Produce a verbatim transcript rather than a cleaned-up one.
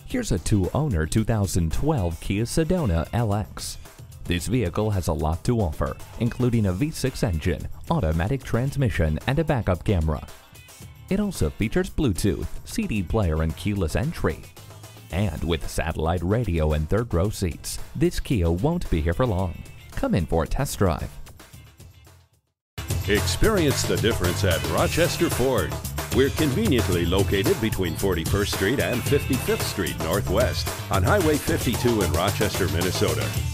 Here's a two-owner two thousand twelve Kia Sedona L X. This vehicle has a lot to offer, including a V six engine, automatic transmission, and a backup camera. It also features Bluetooth, C D player, and keyless entry. And with satellite radio and third-row seats, this Kia won't be here for long. Come in for a test drive. Experience the difference at Rochester Ford. We're conveniently located between forty-first Street and fifty-fifth Street Northwest on Highway fifty-two in Rochester, Minnesota.